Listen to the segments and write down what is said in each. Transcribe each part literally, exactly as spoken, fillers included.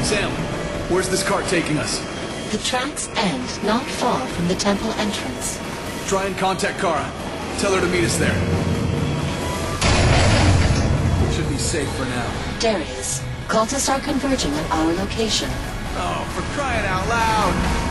Sam, where's this cart taking us? The tracks end not far from the temple entrance. Try and contact Kara. Tell her to meet us there. Should be safe for now. Darius, cultists are converging on our location. Oh, for crying out loud!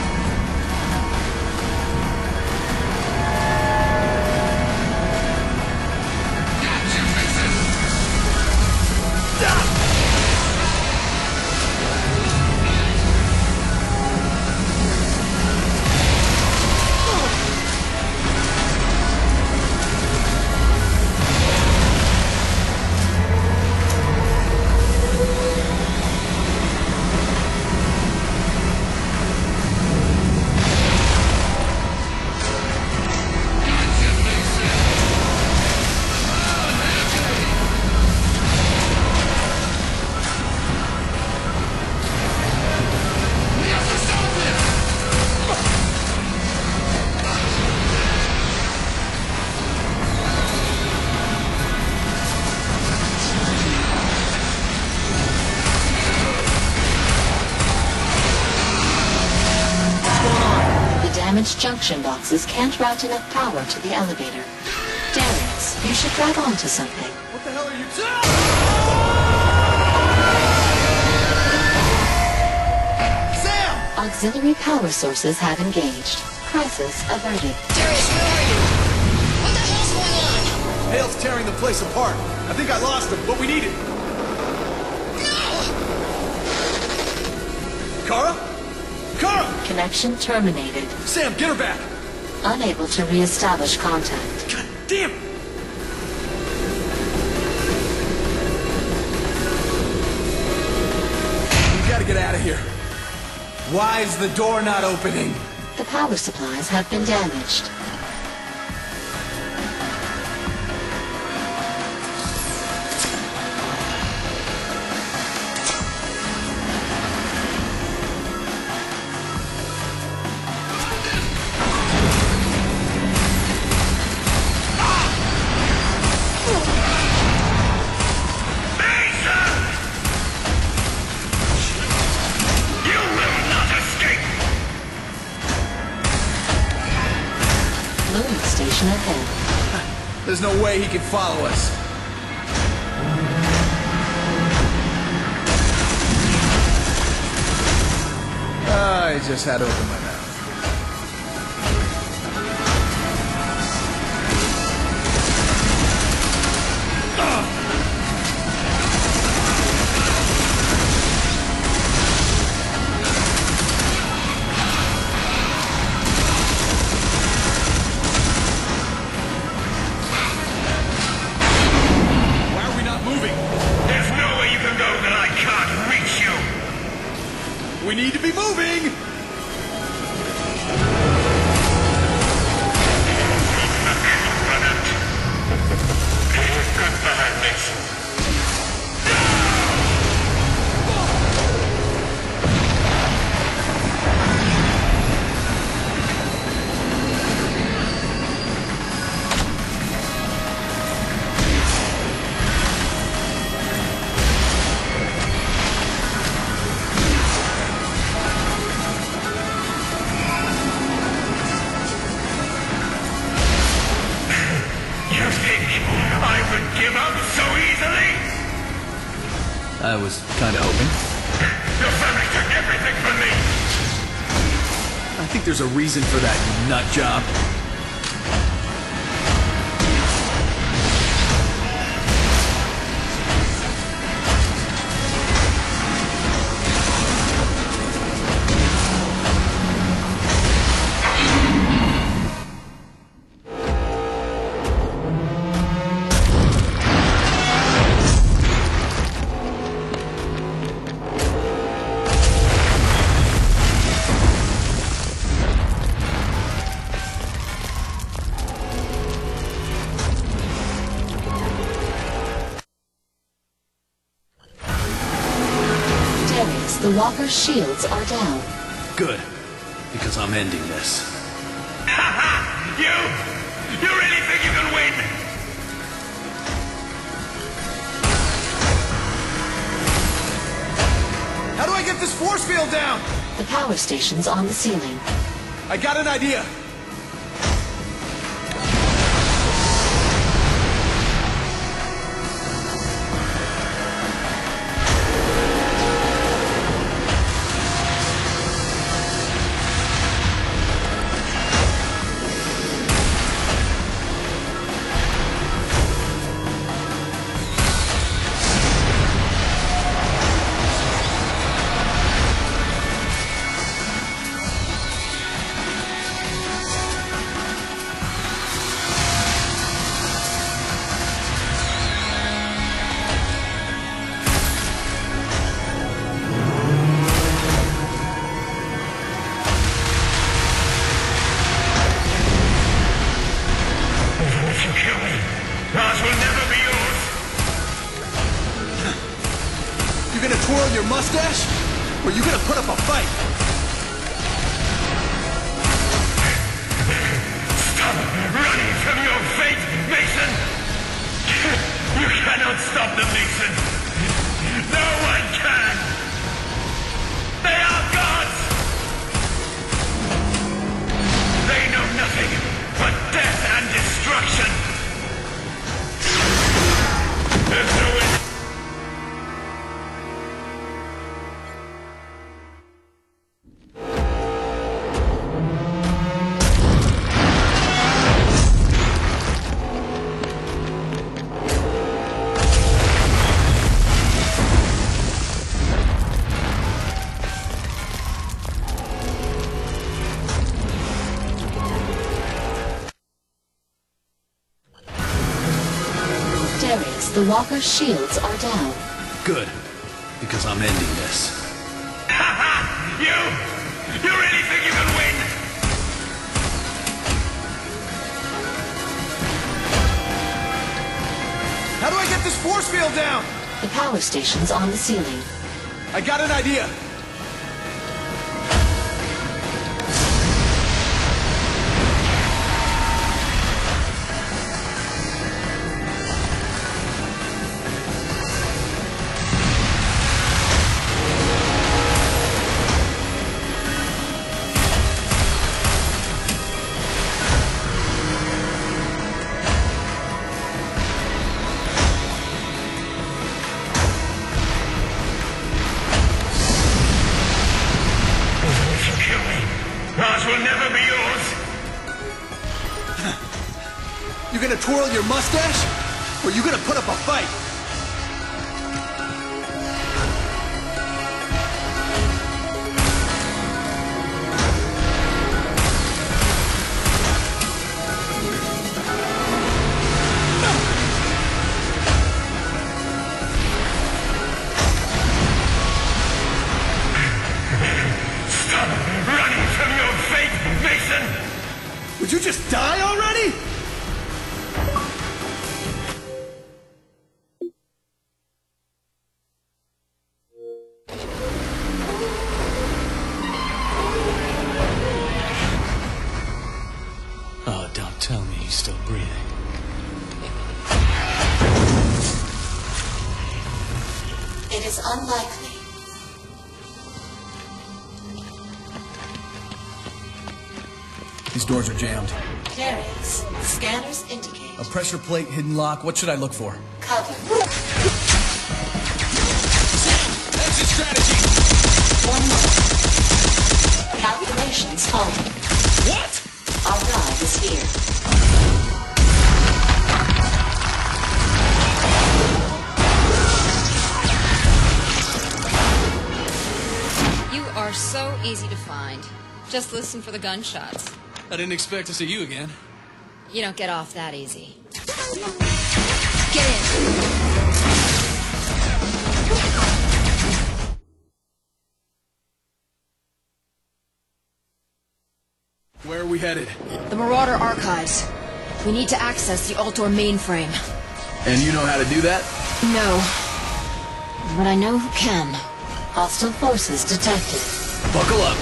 Damaged junction boxes can't route enough power to the elevator. Darius, you should grab onto something. What the hell are you doing? Sam! Auxiliary power sources have engaged. Crisis averted. Darius, where are you? What the hell's going on? Hale's tearing the place apart. I think I lost him, but we need it. No! Kara? Kara! Connection terminated. Sam, get her back! Unable to re-establish contact. God damn it! We gotta get out of here. Why is the door not opening? The power supplies have been damaged. Station ahead. There's no way he can follow us. I just had to open my mouth. We need to be moving! Goodbye, Mason. I was kind of hoping. Your family took everything from me! I think there's a reason for that, you nut job. The walker's shields are down. Good, because I'm ending this. Ha ha! You! You really think you can win? How do I force field down! The power station's on the ceiling. I got an idea! Twirl your mustache? Or are you gonna put up a fight? Stop running from your fate, Mason! You cannot stop them, Mason! No one can! They are gods! They know nothing but death and destruction! There's no way. The walker's shields are down. Good, because I'm ending this. Ha ha! You! You really think you can win? How do I get this force field down? The power station's on the ceiling. I got an idea. Mars will never be yours! You gonna twirl your mustache? Or you gonna put up a fight? Would you just die already? Oh, don't tell me he's still breathing. It is unlikely. These doors are jammed. Darius, scanners indicate. A pressure plate, hidden lock. What should I look for? Cover. Exit strategy! One more. Calculations following. What? Our guide is here. You are so easy to find. Just listen for the gunshots. I didn't expect to see you again. You don't get off that easy. Get in. Where are we headed? The Marauder Archives. We need to access the Ultor mainframe. And you know how to do that? No. But I know who can. Hostile forces detected. Buckle up.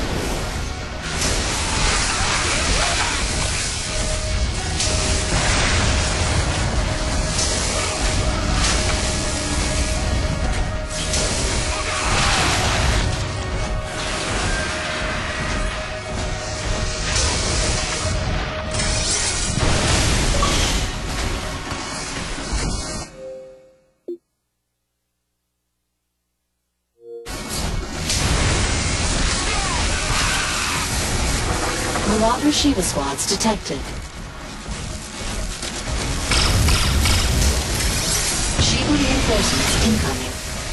Marauder Shiva squads detected. Shiva reinforcements incoming.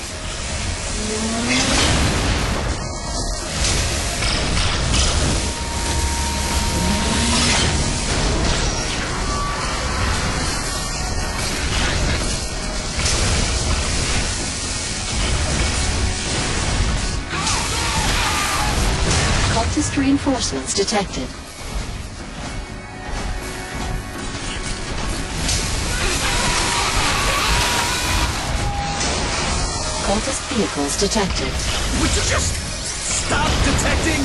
Cultist reinforcements detected. Cultist vehicles detected. Would you just stop detecting?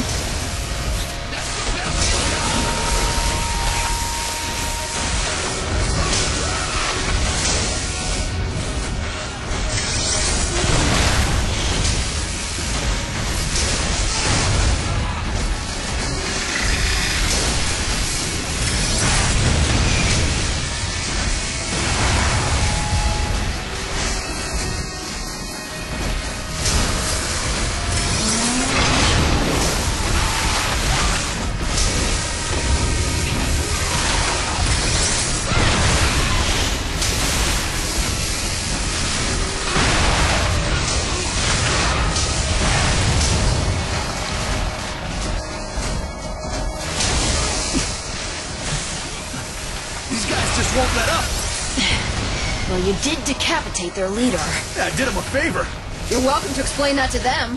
These guys just won't let up. Well, you did decapitate their leader. Yeah, I did them a favor. You're welcome to explain that to them.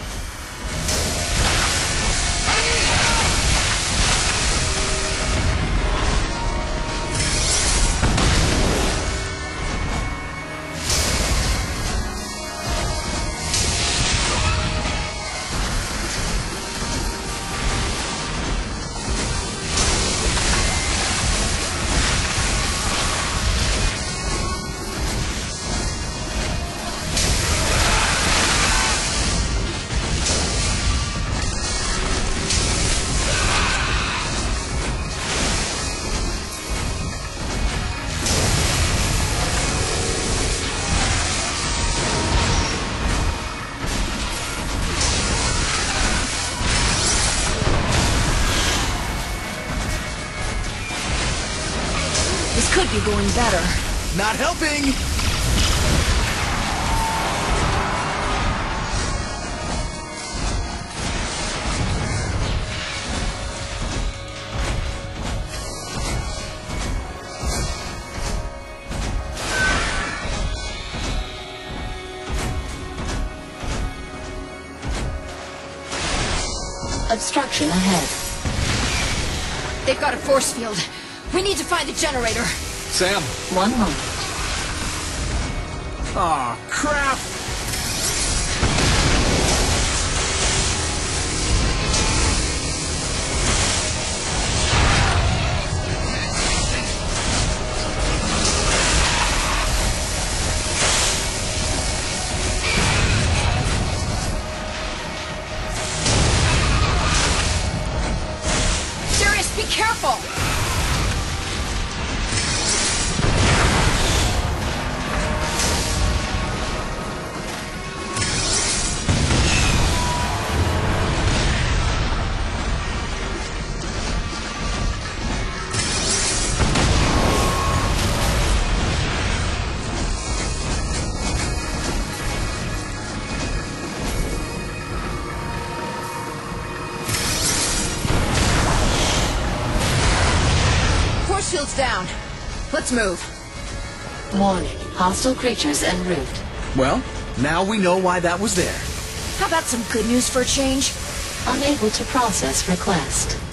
This could be going better. Not helping. Obstruction ahead. They've got a force field. We need to find the generator. Sam. One moment. Aw, crap. Darius, be careful! Shield's down. Let's move. Warning. Hostile creatures en route. Well, now we know why that was there. How about some good news for a change? Unable to process request.